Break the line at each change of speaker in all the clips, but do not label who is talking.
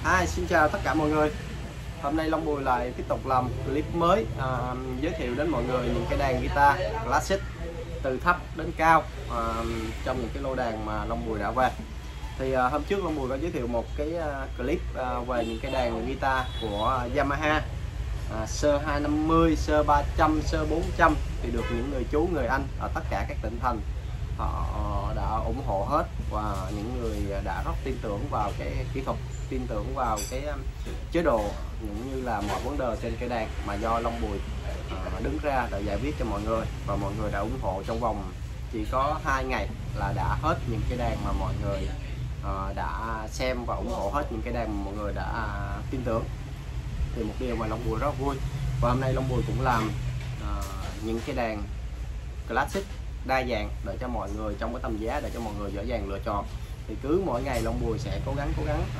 Xin chào tất cả mọi người. Hôm nay Long Bùi lại tiếp tục làm clip mới giới thiệu đến mọi người những cái đàn guitar classic từ thấp đến cao trong những cái lô đàn mà Long Bùi đã về. Thì hôm trước Long Bùi có giới thiệu một cái clip về những cái đàn guitar của Yamaha Sơ 250, Sơ 300, Sơ 400 thì được những người chú, người anh ở tất cả các tỉnh thành họ đã ủng hộ hết, và những người đã rất tin tưởng vào cái kỹ thuật, tin tưởng vào cái chế độ cũng như là mọi vấn đề trên cây đàn mà do Long Bùi đứng ra để giải quyết cho mọi người, và mọi người đã ủng hộ trong vòng chỉ có 2 ngày là đã hết những cái đàn mà mọi người đã xem và ủng hộ hết những cái đàn mà mọi người đã tin tưởng. Thì một điều mà Long Bùi rất vui, và hôm nay Long Bùi cũng làm những cái đàn classic đa dạng để cho mọi người trong cái tầm giá để cho mọi người dễ dàng lựa chọn. Thì cứ mỗi ngày Long Bùi sẽ cố gắng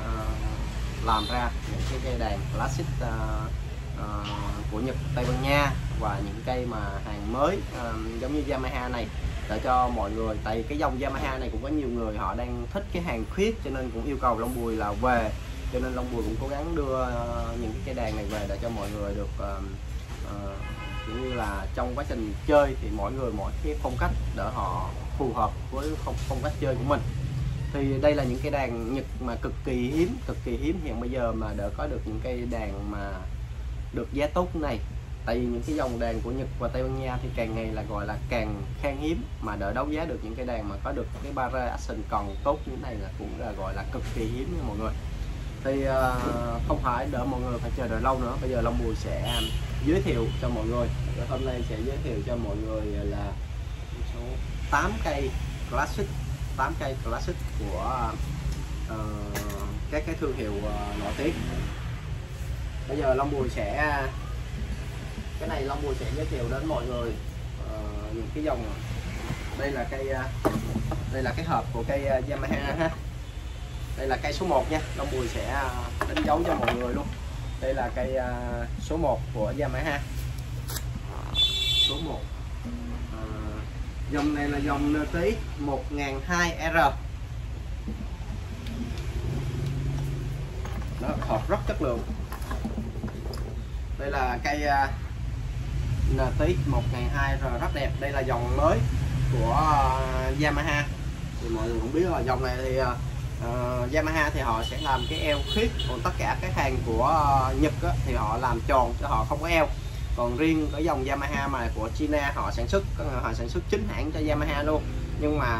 làm ra những cái cây đàn classic của Nhật, Tây Ban Nha và những cây mà hàng mới giống như Yamaha này để cho mọi người. Tại cái dòng Yamaha này cũng có nhiều người họ đang thích cái hàng khuyết, cho nên cũng yêu cầu Long Bùi là về, cho nên Long Bùi cũng cố gắng đưa những cái cây đàn này về để cho mọi người được cũng như là trong quá trình chơi thì mỗi người mỗi cái phong cách để họ phù hợp với phong cách chơi của mình. Thì đây là những cái đàn Nhật mà cực kỳ hiếm hiện bây giờ mà đỡ có được những cây đàn mà được giá tốt này. Tại vì những cái dòng đàn của Nhật và Tây Ban Nha thì càng ngày là gọi là càng khan hiếm, mà đỡ đấu giá được những cái đàn mà có được cái barre action còn tốt như thế này là cũng là gọi là cực kỳ hiếm nha mọi người. Thì không phải đỡ mọi người phải chờ đợi lâu nữa, bây giờ Long Bùi sẽ giới thiệu cho mọi người. Hôm nay sẽ giới thiệu cho mọi người là số 8 cây classic, 8 cây classic của các cái thương hiệu nổi tiếng. Bây giờ Long Bùi sẽ cái này Long Bùi sẽ giới thiệu đến mọi người những cái dòng. Đây là cây, đây là cái hộp của cây Yamaha ha. Đây là cây số 1 nha, Long Bùi sẽ đánh dấu cho mọi người luôn. Đây là cây số 1 của Yamaha. Số 1. Dòng này là dòng NT 1002R. Đó, hộp rất chất lượng. Đây là cây NT 1002R rất đẹp. Đây là dòng mới của Yamaha. Thì mọi người cũng biết là dòng này thì Yamaha thì họ sẽ làm cái eo khuyết, còn tất cả các hàng của Nhật thì họ làm tròn chứ họ không có eo. Còn riêng cái dòng Yamaha mà của China họ sản xuất chính hãng cho Yamaha luôn, nhưng mà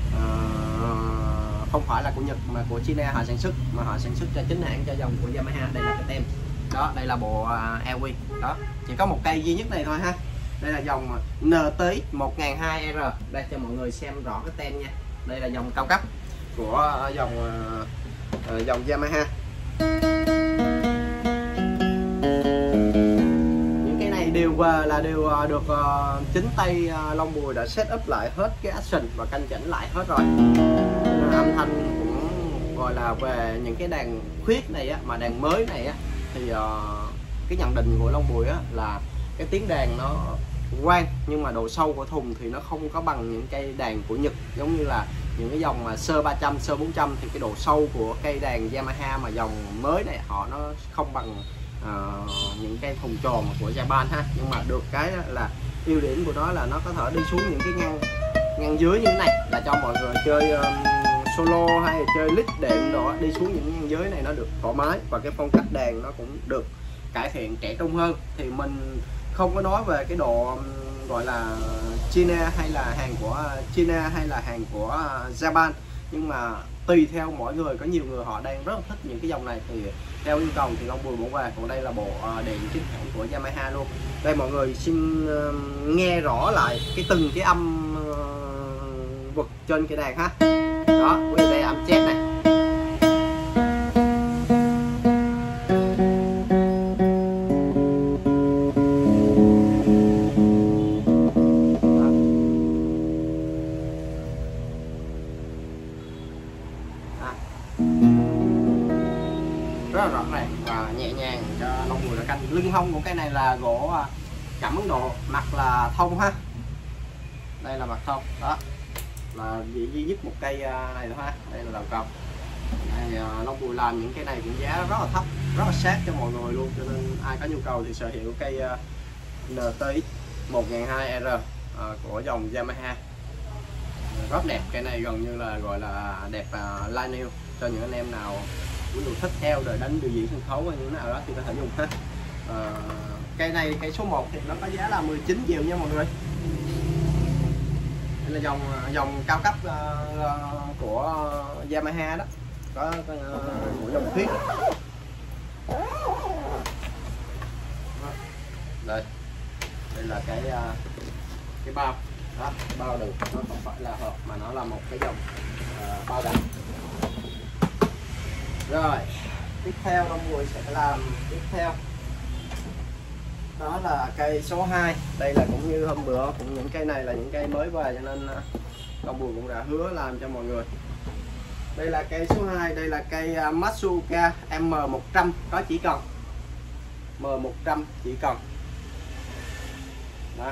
không phải là của Nhật mà của China họ sản xuất, mà họ sản xuất cho chính hãng cho dòng của Yamaha. Đây là cái tem đó, đây là bộ LV đó, chỉ có một cây duy nhất này thôi ha. Đây là dòng NT 1002R. Đây cho mọi người xem rõ cái tem nha. Đây là dòng cao cấp của dòng Yamaha. Những cái này đều được chính tay Long Bùi đã set up lại hết cái action và canh chỉnh lại hết rồi. Âm thanh cũng gọi là về những cái đàn khuyết này á, mà đàn mới này á, thì cái nhận định của Long Bùi á là cái tiếng đàn nó vang, nhưng mà độ sâu của thùng thì nó không có bằng những cây đàn của Nhật. Giống như là những cái dòng mà Sơ 300, Sơ 400 thì cái độ sâu của cây đàn Yamaha mà dòng mới này họ nó không bằng những cái thùng tròn của Japan ha. Nhưng mà được cái là ưu điểm của nó là nó có thể đi xuống những cái ngăn dưới như thế này, là cho mọi người chơi solo hay là chơi lead đệm đó, đi xuống những ngăn dưới này nó được thoải mái, và cái phong cách đàn nó cũng được cải thiện, trẻ trung hơn. Thì mình không có nói về cái độ gọi là China hay là hàng của China hay là hàng của Japan, nhưng mà tùy theo mỗi người, có nhiều người họ đang rất là thích những cái dòng này thì theo yêu cầu thì Long Bùi bỏ về. Còn đây là bộ đèn chính hãng của Yamaha luôn. Đây mọi người xin nghe rõ lại từng cái âm vực trên cái đàn ha. Đó, đây là âm chép này. Rất là rõ ràng và nhẹ nhàng cho Long Bùi đã canh. Lưng hông của cái này là gỗ cảm Ấn Độ, mặt là thông ha. Đây là mặt thông đó, là duy nhất một cây này thôi ha. Đây là đầu cọc. Long Long Bùi làm những cây này cũng giá rất là thấp, rất là sát cho mọi người luôn, cho nên ai có nhu cầu thì sở hữu cây NTX 1200R của dòng Yamaha rất đẹp. Cây này gần như là gọi là đẹp line new cho những anh em nào ví dụ thích theo rồi đánh biểu diễn sân khấu hay những nào đó thì có thể dùng hết. Cây này cây số 1 thì nó có giá là 19 triệu nha mọi người. Đây là dòng cao cấp của Yamaha đó, có của dòng Thuyết. Đây là cái bao đó, bao đựng nó không phải là hộp mà nó là một cái dòng bao đựng. Rồi tiếp theo Long Bùi sẽ làm tiếp theo đó là cây số 2. Đây là cũng như hôm bữa, cũng những cây này là những cây mới về cho nên Long Bùi cũng đã hứa làm cho mọi người. Đây là cây số 2, đây là cây Matsuka M100 có chỉ cần M100 chỉ cần đó.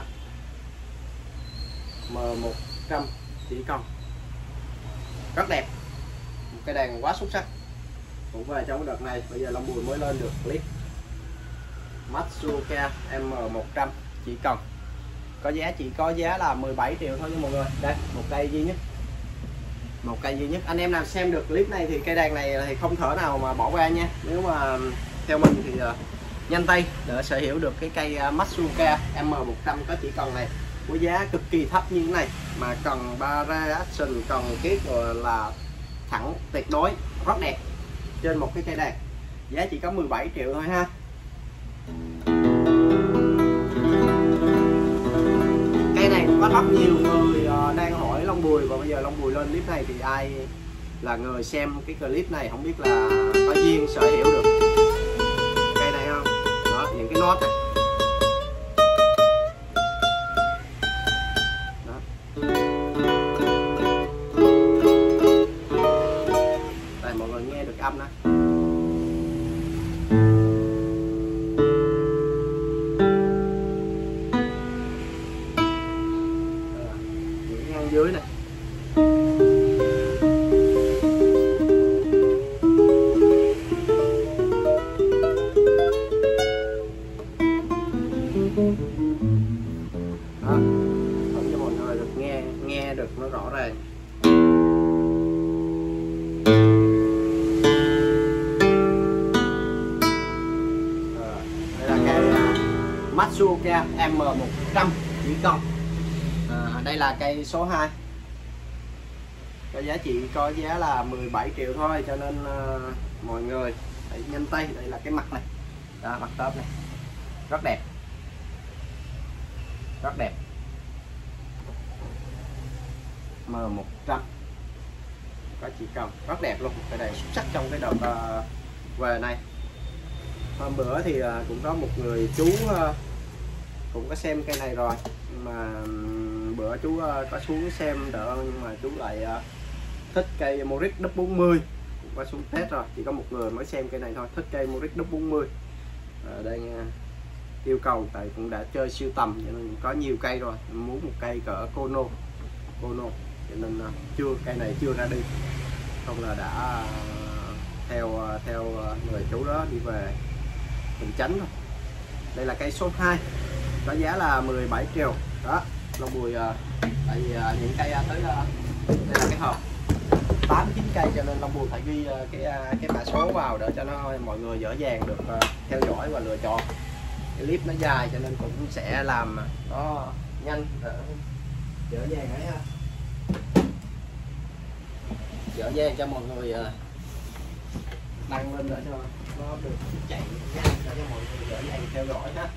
M100 chỉ cần rất đẹp, một cây đàn quá xuất sắc. Cũng về trong đợt này bây giờ Long Bùi mới lên được clip Matsuka M100 chỉ cần chỉ có giá là 17 triệu thôi nha mọi người. Đây một cây duy nhất, anh em nào xem được clip này thì cây đàn này thì không thể nào mà bỏ qua nha. Nếu mà theo mình thì nhanh tay để sở hữu được cái cây Matsuka M100 có chỉ cần này với giá cực kỳ thấp như thế này, mà cần Bara action, cần kiết rồi là thẳng tuyệt đối rất đẹp trên một cái cây đàn, giá chỉ có 17 triệu thôi ha. Cây này cũng có rất nhiều người đang hỏi Long Bùi, và bây giờ Long Bùi lên clip này thì ai là người xem cái clip này không biết là có duyên sở hữu được cây này không. Đó, những cái nốt này đó. Đây mọi người nghe được âm đó. Dưới này đó, không cho mọi người được nghe được nó rõ ràng. Đây là cái Matsuka M100 chỉ cần. Đây là cây số 2, có giá trị có giá là 17 triệu thôi, cho nên mọi người hãy nhanh tay. Đây là cái mặt này đó, mặt tớp này rất đẹp, rất đẹp. M100 có chỉ cần rất đẹp luôn, cái này xuất sắc trong cái đợt về này. Hôm bữa thì cũng có một người chú cũng có xem cây này rồi, nhưng mà bữa chú có xuống xem đỡ, nhưng mà chú lại thích cây Morris W40, cũng có xuống test rồi, chỉ có một người mới xem cây này thôi, thích cây Morris W40. Đây yêu cầu tại cũng đã chơi siêu tầm cho nên có nhiều cây rồi, muốn một cây cỡ Kono cho nên cây này chưa ra đi, không là đã theo người chú đó đi về Bình Chánh rồi. Đây là cây số 2 có giá là 17 triệu đó. Long Bùi tại vì những cây tới đây là cái hộp 8-9 cây cho nên Long Bùi phải ghi cái mã số vào để cho mọi người dễ dàng được theo dõi và lựa chọn. Cái clip nó dài cho nên cũng sẽ làm nó nhanh để dễ dàng ấy ha, dễ dàng cho mọi người đăng lên để cho nó được chạy nhanh để cho mọi người dễ dàng theo dõi ha.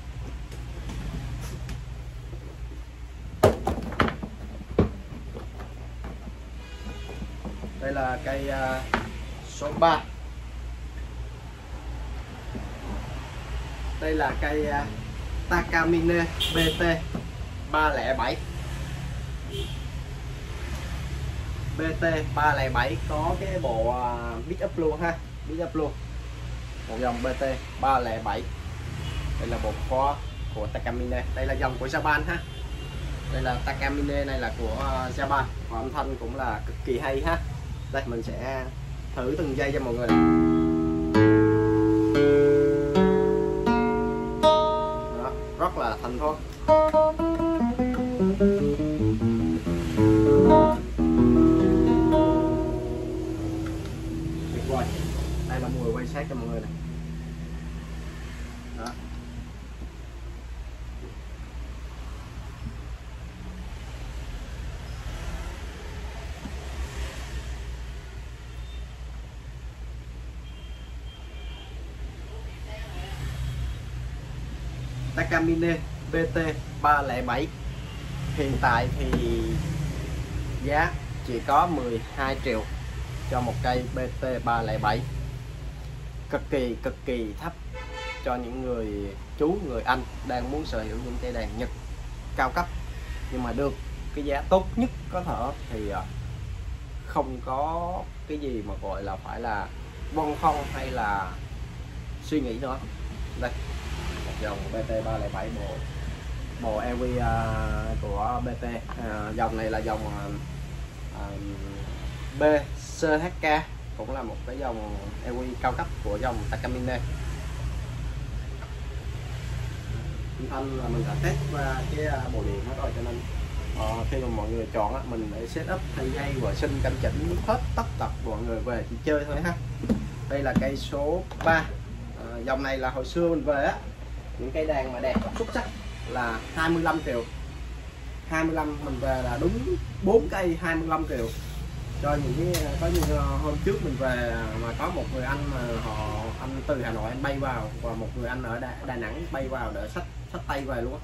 Đây là cây số 3. Đây là cây Takamine BT 307. BT 307 có cái bộ Big Up luôn ha, Big Up luôn. Một dòng BT 307. Đây là bộ kho của Takamine. Đây là dòng của Japan ha. Đây là Takamine này là của Japan, và âm thanh cũng là cực kỳ hay ha. Đây mình sẽ thử từng giây cho mọi người. Đó, rất là thanh thoát. Tuyệt vời. Đây là mùi quay sát cho mọi người này. Đó. Takamine BT307 hiện tại thì giá chỉ có 12 triệu cho một cây BT307, cực kỳ thấp cho những người chú, người anh đang muốn sở hữu những cây đàn Nhật cao cấp nhưng mà được cái giá tốt nhất có thể, thì không có cái gì mà gọi là phải là băn khoăn hay là suy nghĩ nữa. Đây, một dòng BT307 bộ EV của BT. Dòng này là dòng BCHK, cũng là một cái dòng EV cao cấp của dòng Takamine. Thanh là mình đã test qua cái bộ điện hết rồi, cho nên khi mà mọi người chọn mình để setup thay dây vệ sinh canh chỉnh hết tất tật, mọi người về chỉ chơi thôi ha. Đây là cây số 3. Dòng này là hồi xưa mình về những cây đàn mà đẹp xuất sắc là 25 triệu. 25 mình về là đúng 4 cây 25 triệu. Cho những cái có những hôm trước mình về mà có một người anh mà anh từ Hà Nội anh bay vào, và một người anh ở Đà Nẵng bay vào để xách tay về luôn á.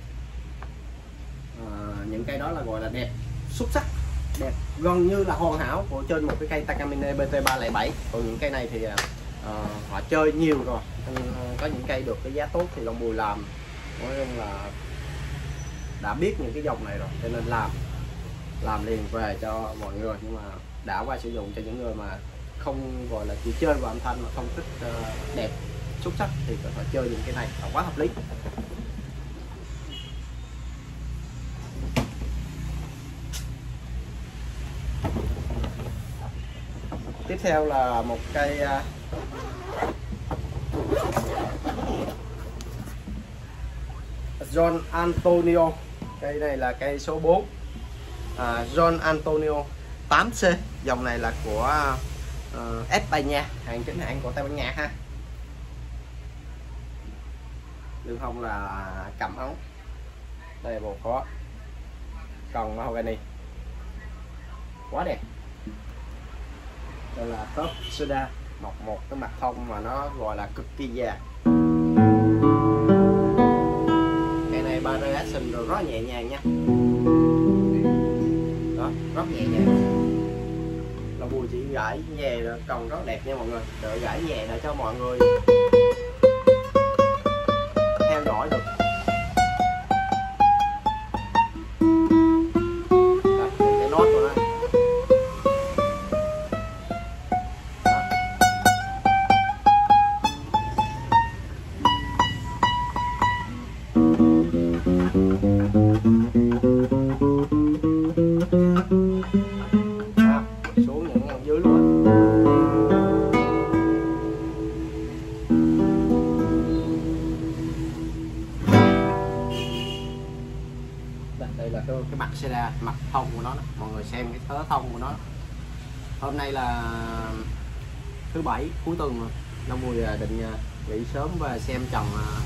Những cây đó là gọi là đẹp xuất sắc, đẹp gần như là hoàn hảo của trên một cái cây Takamine BT307. Còn những cây này thì họ chơi nhiều rồi, có những cây được cái giá tốt thì Long Bùi làm nói chung là đã biết những cái dòng này rồi, cho nên làm liền về cho mọi người. Nhưng mà đã qua sử dụng cho những người mà không gọi là chỉ chơi vào âm thanh mà không thích đẹp xuất sắc thì có thể chơi những cái này là quá hợp lý. Tiếp theo là một cây John Antonio. Cây này là cây số 4, John Antonio 8C. Dòng này là của España, hàng chính hãng của Tây Ban Nha ha. Đường hông là cẩm ống, đây là bộ có còn mahogany quá đẹp. Đây là top soda, một cái mặt thông mà nó gọi là cực kỳ già. Cây này variation rồi rất nhẹ nhàng nha. Đó, rất nhẹ nhàng. Long Bùi chỉ gãi nhẹ còn rất đẹp nha mọi người. Đợi gãi nhẹ để cho mọi người theo dõi được. Đó, cái nốt của nó. Xuống những ngăn dưới luôn. Đây là cái mặt seda, mặt thông của nó, mọi người xem cái thớ thông của nó. Hôm nay là thứ Bảy cuối tuần rồi, Long Bùi định nghỉ sớm và xem trận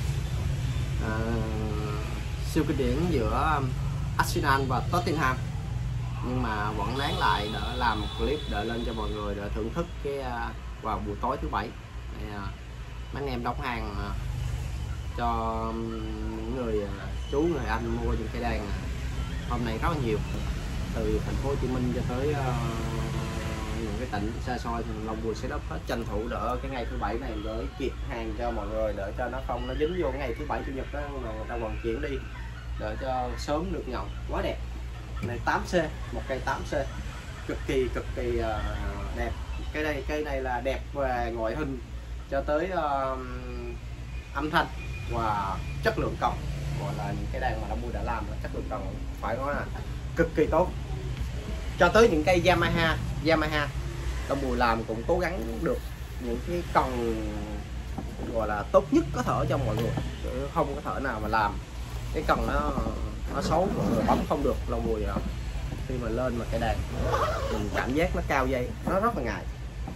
siêu kinh điển giữa Arsenal và Tottenham, nhưng mà vẫn nán lại để làm một clip để lên cho mọi người để thưởng thức cái vào buổi tối thứ Bảy. Mấy anh em đóng hàng cho những người chú, người anh mua những cái đàn hôm nay rất là nhiều, từ thành phố Hồ Chí Minh cho tới những cái tỉnh xa xôi, thì Long Bùi sẽ đốc hết tranh thủ đỡ cái ngày thứ Bảy này để kịp hàng cho mọi người, để cho nó không nó dính vô cái ngày thứ Bảy chủ nhật đó mà người ta vận chuyển đi, để cho sớm được nhận. Quá đẹp. Này 8C, một cây 8C cực kỳ đẹp. Cây này là đẹp về ngoại hình cho tới âm thanh và chất lượng còng, gọi là những cái đàn mà Long Bùi đã làm là chất lượng còng phải nói là cực kỳ tốt. Cho tới những cây Yamaha Long Bùi làm cũng cố gắng được những cái cần gọi là tốt nhất có thể cho mọi người, chứ không có thể nào mà làm cái cần nó xấu mọi người bấm không được. Long Bùi khi mà lên mà cái đàn mình cảm giác nó cao dây nó rất là ngại.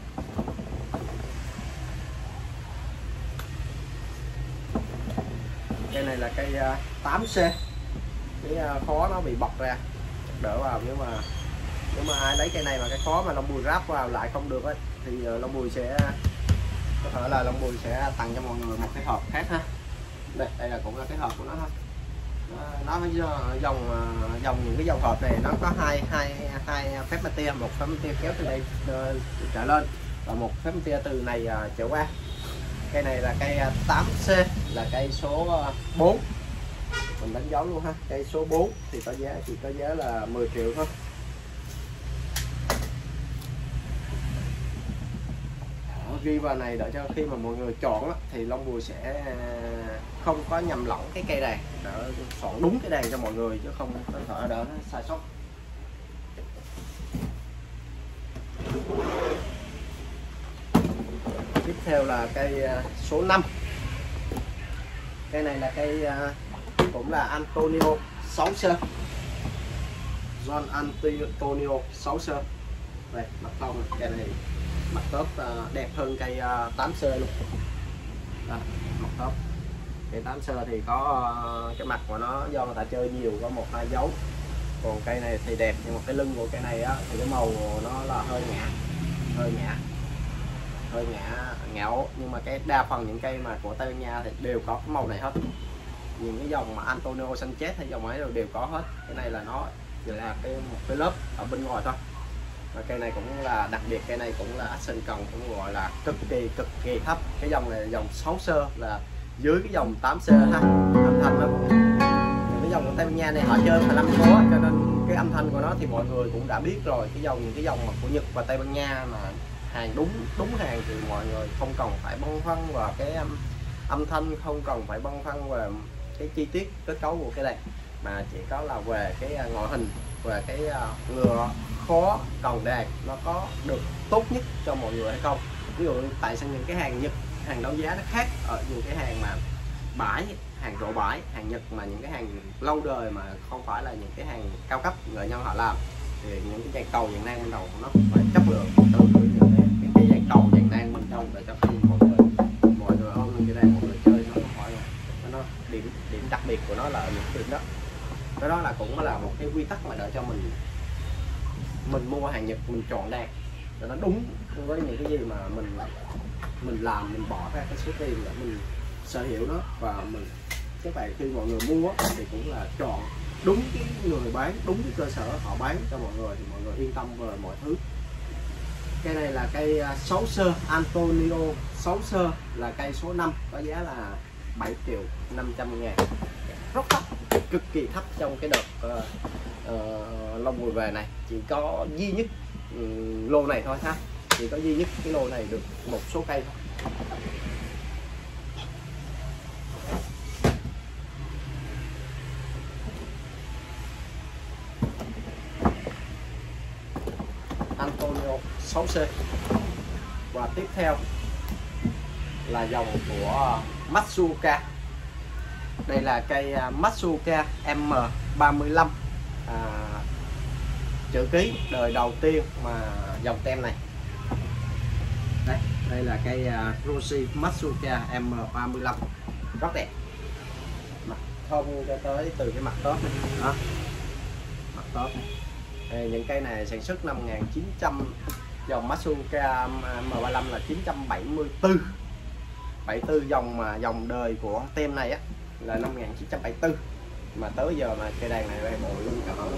Cây này là cây 8C, cái khó nó bị bật ra đỡ vào, nếu mà ai lấy cây này mà cái khó mà Long Bùi ráp vào lại không được ấy, thì Long Bùi sẽ có thể là Long Bùi sẽ tặng cho mọi người một cái hộp khác ha. Đây là cũng là cái hộp của nó thôi. Nó dòng những cái dòng hộp này nó có hai phép tia, một phép tia kéo từ đây trở lên và một phép tia từ này trở qua. Cây này là cây 8C, là cây số 4, mình đánh dấu luôn ha. Cây số 4 thì có giá là 10 triệu thôi. Ghi vào này để cho khi mà mọi người chọn thì Long Bùi sẽ không có nhầm lẫn cái cây đàn, để chọn đúng cái đàn cho mọi người chứ không có thể đỡ nó sai sót. Tiếp theo là cây số 5. Cây này là cây cũng là Antonio 6C, John Antonio 6C. Đây, mặt tông cây này mặt top đẹp hơn cây 8C luôn. Đó, mặt top cây 8C thì có cái mặt của nó do người ta chơi nhiều có 1-2 dấu, còn cây này thì đẹp, nhưng mà cái lưng của cây này á, thì cái màu nó là hơi ngạo, nhưng mà cái đa phần những cây mà của Tây Ban Nha thì đều có cái màu này hết. Những cái dòng mà Antonio Sanchez hay dòng ấy đều có hết. Cái này là nó chỉ là một cái lớp ở bên ngoài thôi. Và cây này cũng là đặc biệt, cây này cũng là action cần cũng gọi là cực kỳ thấp. Cái dòng này là dòng 6C, là dưới cái dòng 8C ha. Âm thanh nó cũng cái dòng của Tây Ban Nha này họ chơi 15 số, cho nên cái âm thanh của nó thì mọi người cũng đã biết rồi. Những cái dòng mà của Nhật và Tây Ban Nha mà hàng đúng hàng thì mọi người không cần phải băn khoăn vào cái âm thanh, không cần phải băn khoăn về cái chi tiết kết cấu của cái này, mà chỉ có là về cái ngoại hình, về cái ngựa khó cần đàn nó có được tốt nhất cho mọi người hay không. Ví dụ tại sao những cái hàng Nhật, hàng đấu giá nó khác ở những cái hàng mà hàng rổ bãi, hàng Nhật mà những cái hàng lâu đời mà không phải là những cái hàng cao cấp nghệ nhân họ làm, thì những cái dàn cầu dàn nang ban đầu nó phải chất lượng từ những cái dàn cầu dàn nang bên trong, để cho khi mọi người ôm lên cái đàn mọi người chơi nó hỏi nó điểm đặc biệt của nó là ở những điểm đó. Cái đó là cũng là một cái quy tắc mà để cho mình mua hàng Nhật, mình chọn đàn để nó đúng với những cái gì mà mình làm, mình bỏ ra cái số tiền để mình sở hữu nó. Và các bạn khi mọi người mua thì cũng là chọn đúng cái người bán, đúng cái cơ sở họ bán cho mọi người, thì mọi người yên tâm về mọi thứ. Cây này là cây 6C, Antonio 6C, là cây số 5, có giá là 7.500.000, rất thấp, cực kỳ thấp trong cái đợt Long Bùi về này. Chỉ có duy nhất lô này thôi ha, chỉ có duy nhất cái lô này được một số cây thôi. Antonio 6C. Và tiếp theo là dòng của Matsuoka. Đây là cây Matsuoka M35 chữ ký đời đầu tiên mà dòng tem này. Đây là cây Roshi Matsuoka M35, rất đẹp, mặt thông cho tới từ cái mặt top này. Đó, mặt top này. Đây, những cây này sản xuất năm 1900, dòng Matsuoka M35 là 974 dòng đời của tem này á là năm 1974, mà tới giờ mà cây đàn này đây bộ luôn cả đó.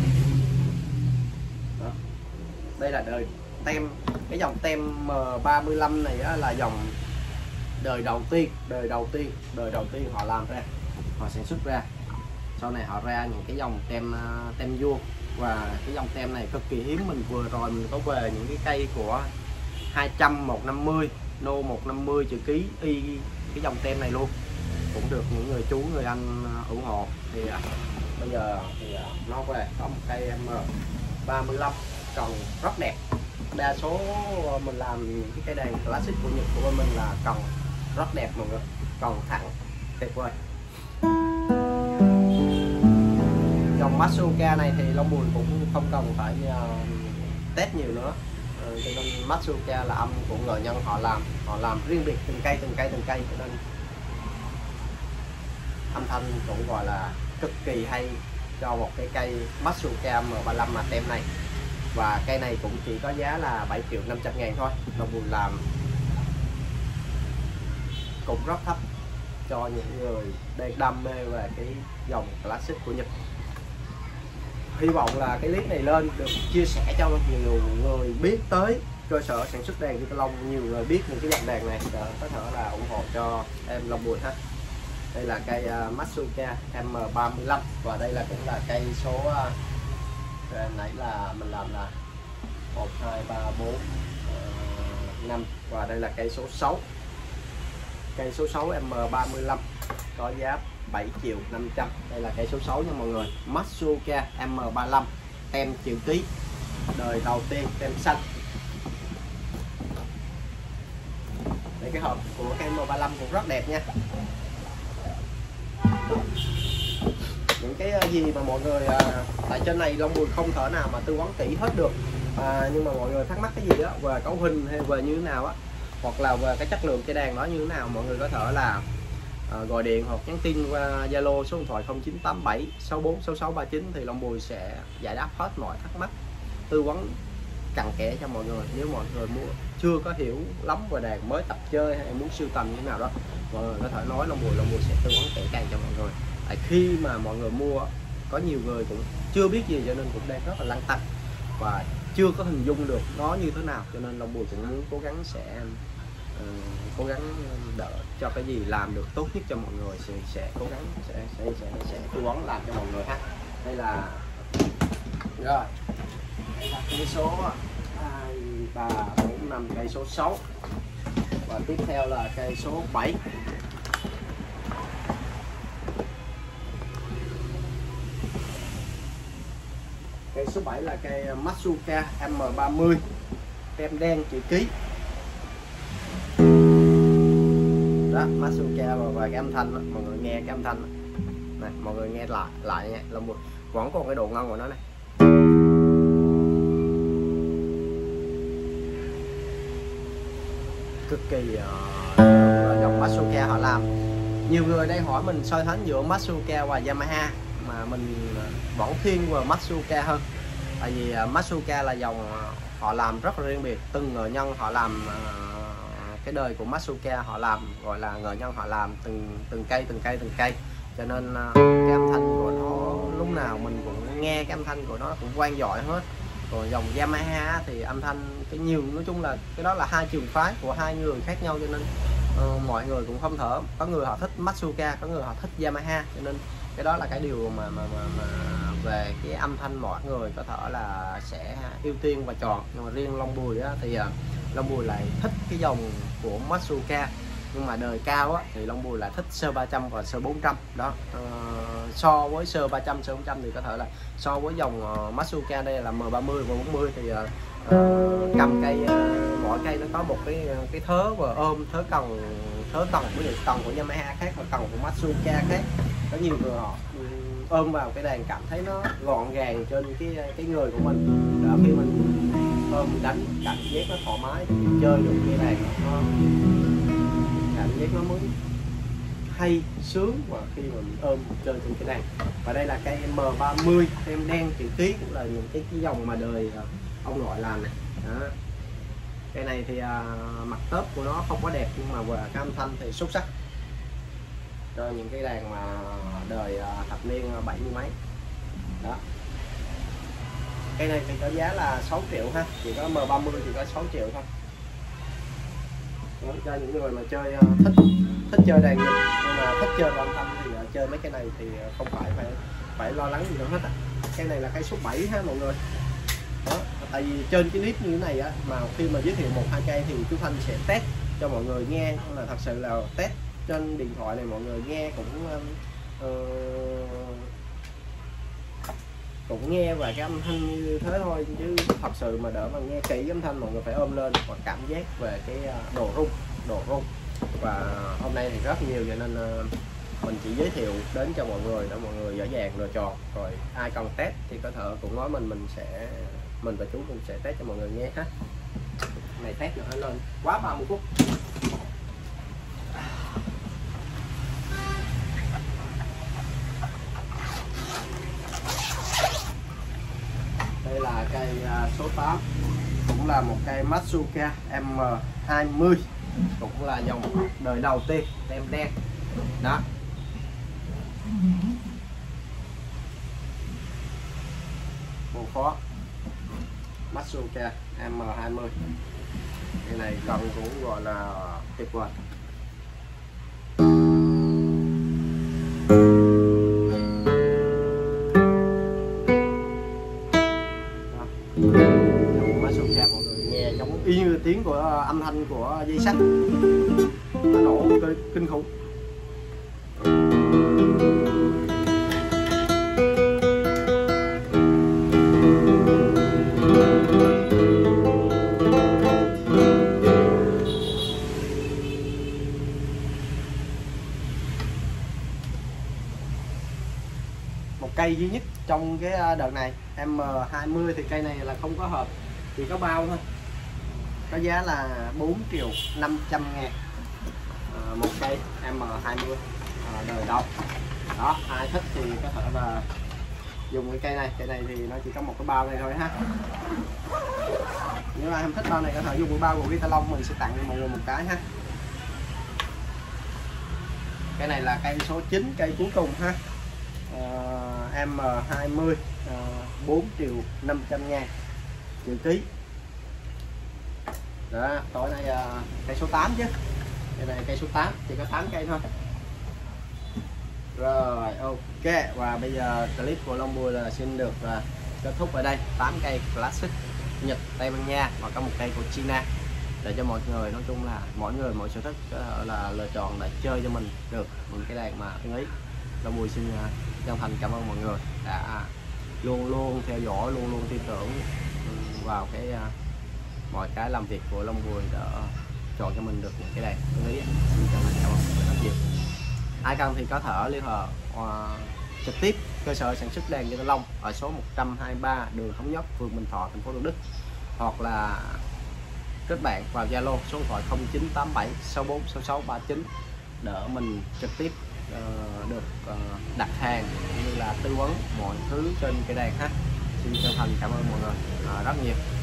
Đây là đời tem, cái dòng tem M35 này á, là dòng đời đầu tiên họ làm ra, họ sản xuất ra. Sau này họ ra những cái dòng tem vua, và cái dòng tem này cực kỳ hiếm. Mình vừa rồi mình có về những cái cây của 200, 150, nô 150 chữ ký y cái dòng tem này luôn, cũng được những người chú người anh ủng hộ. Thì bây giờ thì nó về có một cây M35 trồng rất đẹp, đa số mình làm những cái cây đàn classic của Nhật của bên mình là còng rất đẹp mọi người, còng thẳng tuyệt vời. Dòng Matsuoka này thì Long Bùi cũng không cần phải test nhiều nữa, cho nên Matsuoka là âm của nghệ nhân họ làm riêng biệt từng cây cho nên âm thanh cũng gọi là cực kỳ hay cho một cái cây Matsuoka M35 mà tem này. Và cây này cũng chỉ có giá là 7.500.000 thôi. Long Bùi làm cũng rất thấp cho những người đang đam mê về cái dòng classic của Nhật. Hy vọng là cái clip này lên được chia sẻ cho nhiều người biết tới cơ sở sản xuất đàn Việt Long, nhiều người biết những cái dòng đàn này để có thể là ủng hộ cho em Long Bùi ha. Đây là cây Matsuoka M35 và đây cũng là cây số nãy là mình làm là 1 2 3 4 5 và đây là cây số 6. Cây số 6 M35 có giá 7.500.000. Đây là cây số 6 nha mọi người. Matsuoka M35 tem chữ ký đời đầu tiên, tem xanh. Đây cái hộp của cây M35 cũng rất đẹp nha. Những cái gì mà mọi người tại trên này Long Bùi không thể nào mà tư vấn kỹ hết được, nhưng mà mọi người thắc mắc cái gì đó về cấu hình hay về như thế nào á, hoặc là về cái chất lượng cây đàn đó như thế nào, mọi người có thể là gọi điện hoặc nhắn tin qua Zalo số điện thoại 0987 64 6639 thì Long Bùi sẽ giải đáp hết mọi thắc mắc, tư vấn cặn kẽ cho mọi người. Nếu mọi người chưa có hiểu lắm về đàn, mới tập chơi hay muốn sưu tầm như thế nào đó, mọi người có thể nói Long Bùi sẽ tư vấn kỹ càng cho mọi người. Tại khi mà mọi người mua có nhiều người cũng chưa biết gì cho nên cũng đang rất là lăn tăn và chưa có hình dung được nó như thế nào, cho nên Long Bùi cũng muốn cố gắng cố gắng đỡ cho cái gì làm được tốt nhất cho mọi người, sẽ cố gắng sẽ tư vấn làm cho mọi người ha. Đây là rồi cây số 2 3 4 5 cây số 6 và tiếp theo là cây số 7. Cây số 7 là cây Matsuoka M30 tem đen chữ ký. Đó, Matsuoka và cái âm thanh đó, mọi người nghe cái âm thanh đó. Này, mọi người nghe lại nha, Long Bùi vẫn còn cái độ ngon của nó này. Cực kỳ dòng Matsuoka họ làm. Nhiều người đang hỏi mình so sánh giữa Matsuoka và Yamaha, mà mình vẫn thiên về Matsuoka hơn. Tại vì Matsuoka là dòng họ làm rất là riêng biệt, từng nghệ nhân họ làm cái đời của Matsuoka họ làm gọi là nghệ nhân họ làm từng cây, cho nên cái âm thanh của nó lúc nào mình cũng nghe cái âm thanh của nó cũng vang dội hết. Còn dòng Yamaha thì âm thanh cái nhiều, nói chung là cái đó là hai trường phái của hai người khác nhau, cho nên mọi người cũng không thể, có người họ thích Matsuoka, có người họ thích Yamaha, cho nên cái đó là cái điều mà về cái âm thanh mọi người có thể là sẽ ưu tiên và chọn. Nhưng mà riêng Long Bùi á, thì Long Bùi lại thích cái dòng của Matsuoka, nhưng mà đời cao á, thì Long Bùi lại thích sơ 300 và sơ 400 đó. So với sơ 300 sơ 400 thì có thể là so với dòng Matsuoka đây là M30 và 40 thì cầm cây mỗi cây nó có một cái thớ và ôm thớ còng, ví dụ còng của Yamaha khác và còng của Matsuoka khác. Có nhiều người họ ôm vào cái đàn cảm thấy nó gọn gàng trên cái người của mình, đó, khi mình ôm đánh cảm giác nó thoải mái thì chơi được cái đàn nó cảm giác nó mới hay sướng mà khi mình ôm chơi trên cái đàn. Và đây là cây M30 tem đen chữ ký, cũng là những cái dòng mà đời ông nội làm này đó. Cây này thì mặt tớp của nó không có đẹp, nhưng mà về cái âm thanh thì xuất sắc cho những cái đàn mà đời thập niên 70 mấy đó. Cây này thì có giá là 6 triệu ha, chỉ có M30 thì có 6 triệu thôi đó, cho những người mà chơi thích chơi đàn Nhật nhưng mà thích chơi âm thanh thì chơi mấy cái này thì không phải lo lắng gì nữa hết. Cây này là cây số 7 ha mọi người đó. Tại vì trên cái clip như thế này á, mà khi mà giới thiệu 1-2 cây thì chú Thanh sẽ test cho mọi người nghe, nhưng mà thật sự là test trên điện thoại này mọi người nghe cũng cũng nghe và cái âm thanh như thế thôi, chứ thật sự mà đỡ mà nghe kỹ âm thanh mọi người phải ôm lên và cảm giác về cái độ rung. Và hôm nay thì rất nhiều, cho nên mình chỉ giới thiệu đến cho mọi người để mọi người dễ dàng lựa chọn. Rồi ai cần test thì có thể cũng nói mình và chú cũng sẽ test cho mọi người nghe ha. Này test nữa lên quá 30 phút. Đây là cây số 8, cũng là một cây Matsuka M20, cũng là dòng đời đầu tiên tem đen đó. Bộ phó Matsuka M20, cái này cần cũng gọi là tuyệt vời. Matsuka mọi người nghe giống y như tiếng của âm thanh của dây sắt, nó nổ kinh khủng. Một cây duy nhất trong cái đợt này M20 thì cây này là không có hộp, chỉ có bao thôi, có giá là 4.500.000 một cây M20 đời đầu đó. Ai thích thì có thể là dùng cái cây này thì nó chỉ có một cái bao này thôi ha. Nếu ai không thích bao này có thể dùng cái bao của Guitar Long, mình sẽ tặng cho mọi người một cái ha. Cái này là cây số 9, cây cuối cùng ha. M20 4.500.000 triệu ký đó. Tối nay cây số 8 chứ, cái này cây số 8, chỉ có 8 cây thôi. Rồi ok, và bây giờ clip của Long Bùi là xin được kết thúc ở đây. 8 cây classic Nhật, Tây Ban Nha và có một cây của China, để cho mọi người, nói chung là mỗi người mỗi sở thích có thể là lựa chọn để chơi cho mình được những cái đàn mà ưng ý. Long Bùi xin chân thành cảm ơn mọi người đã luôn luôn theo dõi, luôn luôn tin tưởng vào cái mọi cái làm việc của Long Bùi để chọn cho mình được những cái đàn ưng ý. Xin chân thành cảm ơn mọi người rất nhiều. Ai cần thì có thể liên hệ trực tiếp cơ sở sản xuất đàn Guitar Long ở số 123 đường Thống Nhất, phường Bình Thọ, thành phố Thủ Đức, hoặc là kết bạn vào Zalo số điện thoại 0987 64 66 39 để mình trực tiếp được đặt hàng cũng như là tư vấn mọi thứ trên cây đàn ha. Xin chân thành cảm ơn mọi người rất nhiều.